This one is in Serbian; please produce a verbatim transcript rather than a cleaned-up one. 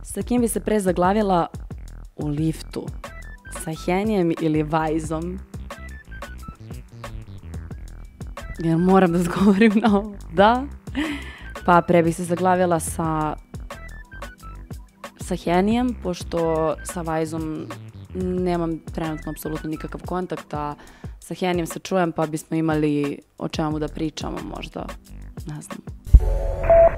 Sa kim bi se pre zaglavila u liftu? Sa Henijem ili Vajzom? Jer moram da odgovorim na ovo. Da? Pa pre bih se zaglavila sa sa Henijem, pošto sa Vajzom nemam trenutno apsolutno nikakav kontakt, a sa Henijem se čujem pa bismo imali o čemu da pričamo možda, ne znam.